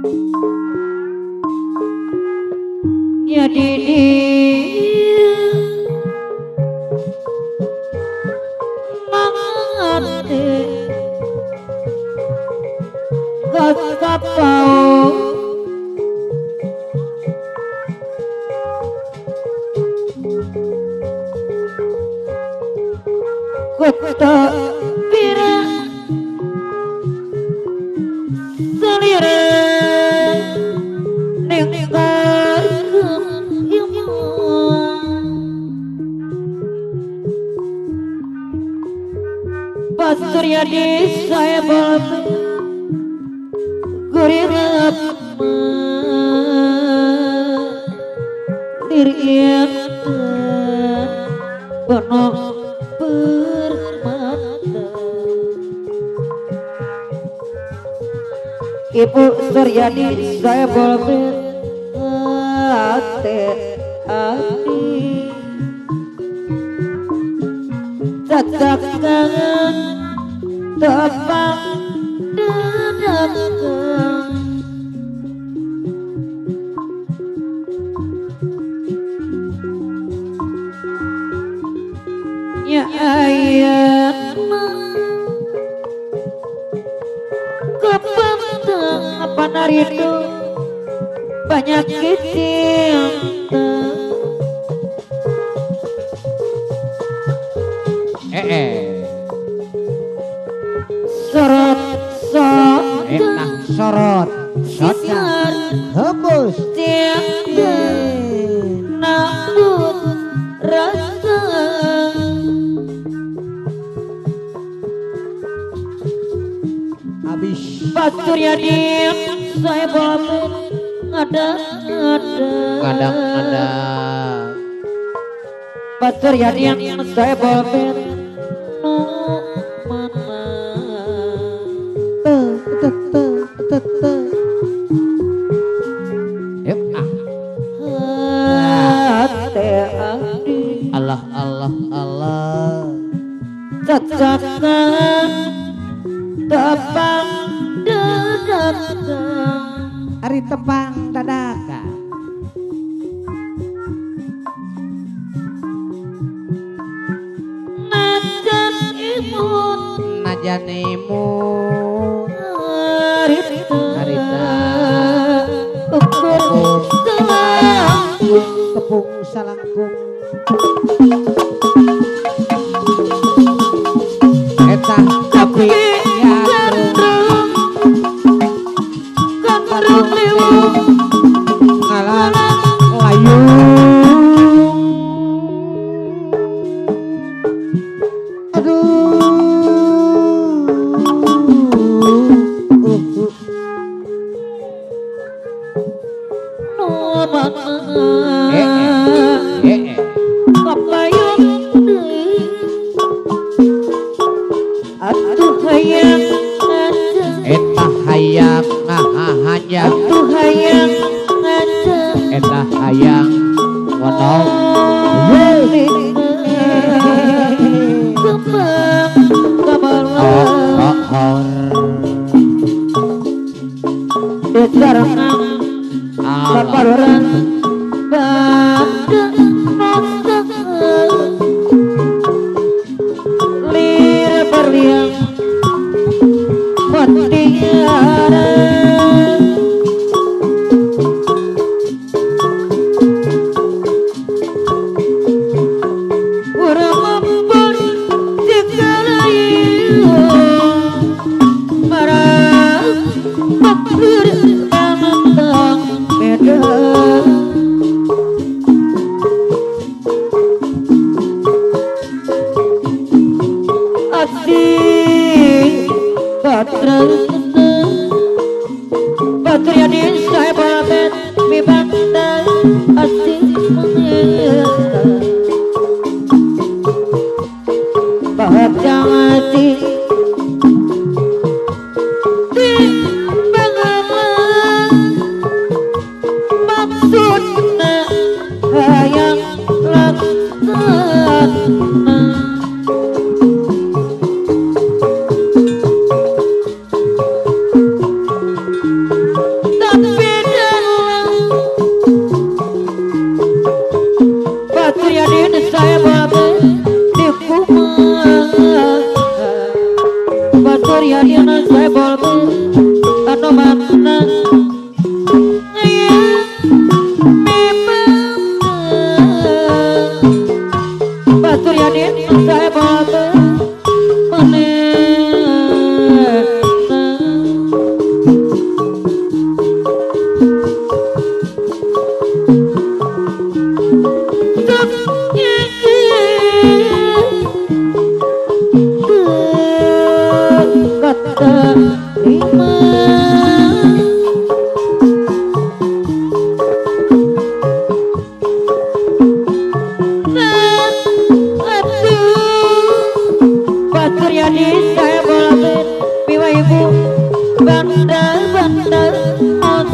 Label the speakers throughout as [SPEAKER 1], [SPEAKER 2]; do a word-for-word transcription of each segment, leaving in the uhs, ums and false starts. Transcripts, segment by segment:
[SPEAKER 1] jadi dia mangate kapau kota pira selira ningkar ilmu pastor ya di saya bapak gurirap dirian penuh permata Ibu Suryadi saya boleh hati hati tetap kangen tepang dadakan ya ayat kepentang apa naridu banyak kecil
[SPEAKER 2] eh eh
[SPEAKER 1] sorot sorot
[SPEAKER 2] enak sorot
[SPEAKER 1] sinar
[SPEAKER 2] hembus
[SPEAKER 1] tiada nambut rasa
[SPEAKER 2] habis
[SPEAKER 1] pastur ya dia saya bawa ada ada
[SPEAKER 2] kadang ada
[SPEAKER 1] pastur ya dia saya bawa no mana tuh tuh tuh tuh tuh
[SPEAKER 2] yep ah
[SPEAKER 1] hati hati
[SPEAKER 2] Allah Allah Allah
[SPEAKER 1] cacatkan tepang dadakan
[SPEAKER 2] hari tepang dadakan
[SPEAKER 1] najan imut
[SPEAKER 2] najan imut
[SPEAKER 1] harita
[SPEAKER 2] harita
[SPEAKER 1] ukur selangkung
[SPEAKER 2] tepung salangkung eta tapi ya
[SPEAKER 1] gandrung gandrung liwung
[SPEAKER 2] ngalang layu aduh uh, uh.
[SPEAKER 1] no mana
[SPEAKER 2] eh eh eh eh
[SPEAKER 1] kapayun deui atuh hayang ngaca
[SPEAKER 2] eta hayang ngahahanya
[SPEAKER 1] atuh hayang ngaca
[SPEAKER 2] eta hayang wonong
[SPEAKER 1] kembang kembang
[SPEAKER 2] oh oh
[SPEAKER 1] desarangan
[SPEAKER 2] Allah
[SPEAKER 1] kaparoran pada nosa lir berliang mutiara urang mampun segala ieu marah bakir manentang beda adi patra patra ya di saya babet mi bandai adi mengira bahagia mati di bagaimana maksudnya hayang laksana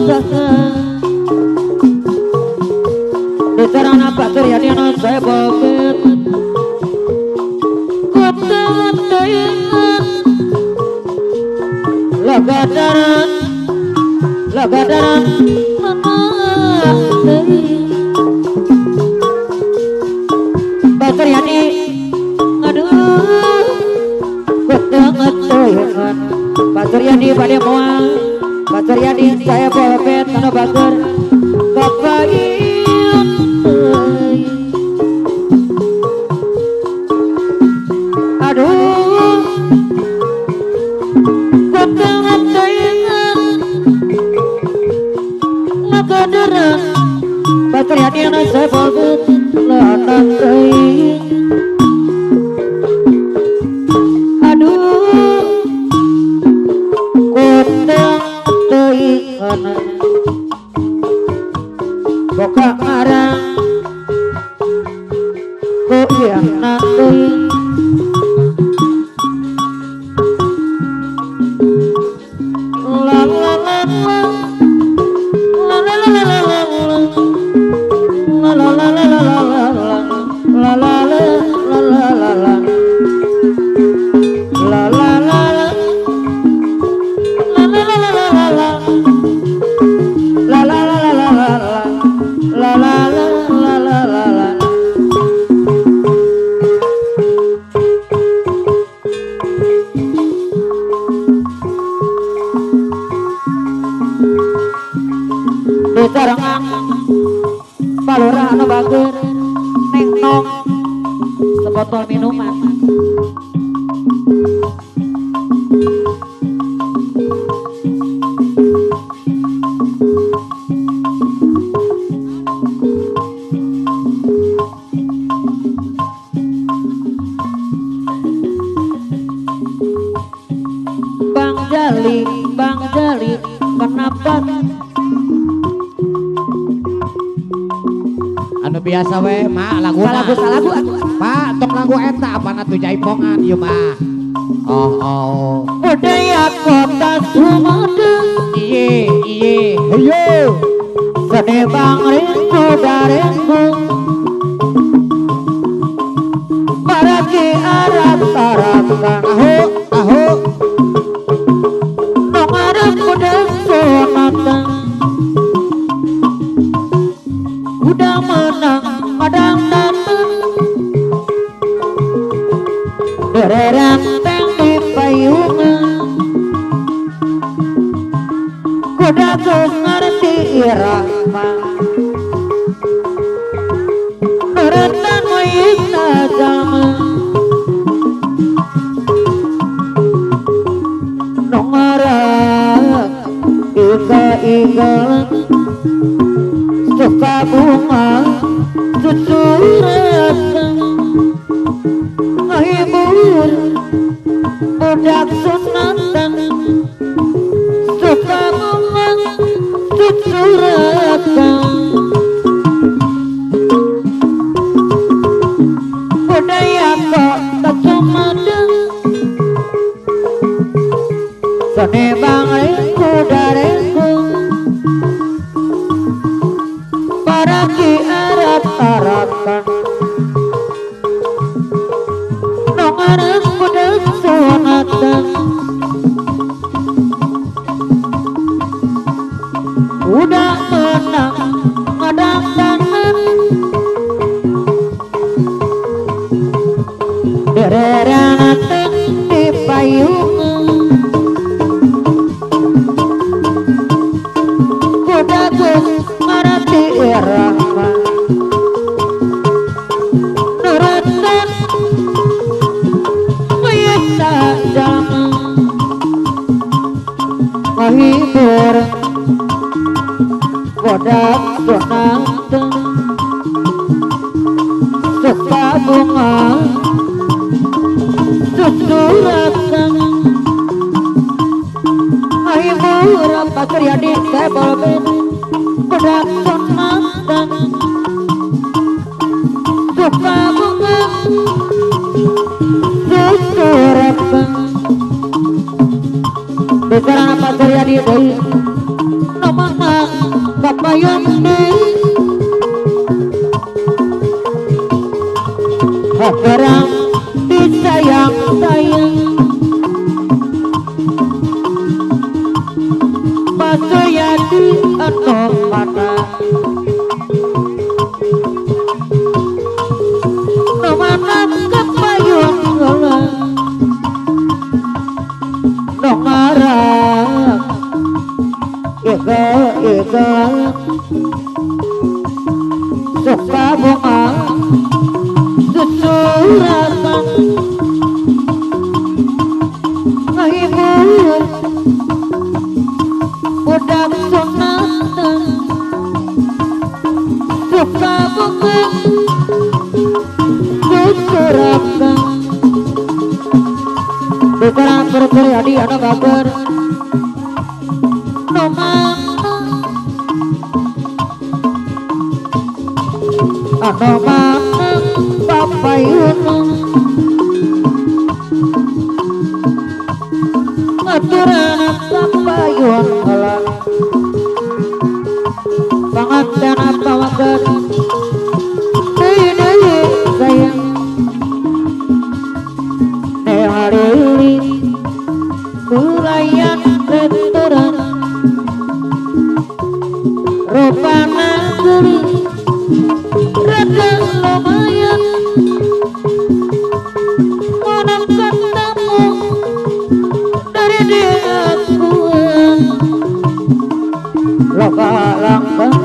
[SPEAKER 1] Bicarana Pak Suryadi no saya bobet kota tayangan lagadaran lagadaran Pak Suryadi aduh kota tayangan Pak Suryadi pada mual Pak Suryadi saya bobet karena bager kapain aduh kota tayangan lagadaran Pak Suryadi yang saya bobet lanang teuing aduh kota tayangan boka ngarang kok yang nanti la la la la la la la la la la la la la la la la la la Sarangan palura anu bager neng nong sebotol minuman Bang Jali Bang Jali kenapa
[SPEAKER 2] anu biasa we mak lagu
[SPEAKER 1] lagu lagu
[SPEAKER 2] pak tok lagu eta apa natu jaipongan ieu mah oh oh
[SPEAKER 1] budaya kota Sumedang
[SPEAKER 2] iye iye
[SPEAKER 1] ayo seni bang rindu daringku para ki arab tarakan
[SPEAKER 2] aho aho
[SPEAKER 1] nong arab kudang sonata udah menang kadang datang dererang teng di payungan kuda tuh ngerti irama nurutan mayita jalma nongarang iga-iga suka bunga susuran ngahibur budak sunatan suka bunga susuran budaya kota Sumedang seni bang ringku daringku para ki arab arakan nong arab kudang sonatan udah menang ngadang tangan dererana teng di payungan kuda tuh ngerti irama nurutan mayita jalma ngahibur budak sunatan suka bunga susuratan ngahibur Pak Suryadi saya bobet budak sunatan suka bunga susuratan bicara Pak Suryadi deui no mangga kapayun ni Habarang disayang-sayang Pasaya di anom mana Nomanam kapayun ngalang Nong ngarang Ika ika Suka bunga Susurakan Ngahibur Budak sunatan Suka bunga Susurakan Bukaran berkeri adi anak babar Nomang Nomang papayun Aturan papayun Alam Pangantan apa wakar Ini sayang Nehari Kulayan restoran Rupana geri Rada lumayan Mana katamu Dari dia aku Loka langkah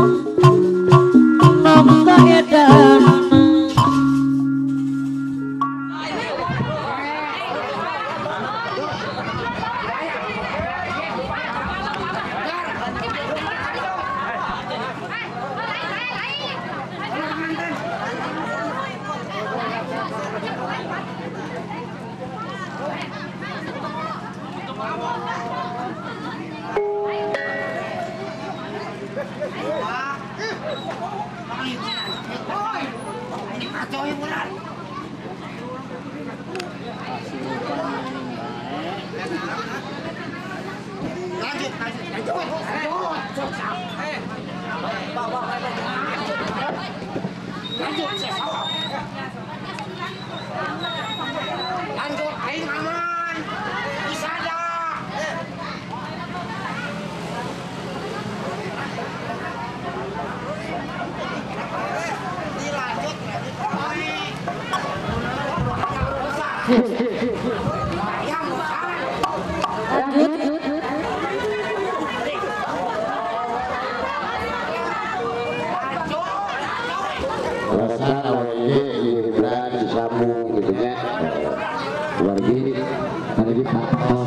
[SPEAKER 1] Nongka edan
[SPEAKER 3] Lanjut, aing aman. Bisa dah. Dilanjut,
[SPEAKER 4] perasaan awalnya ini berat disambung gitu ya lagi tadi di kapau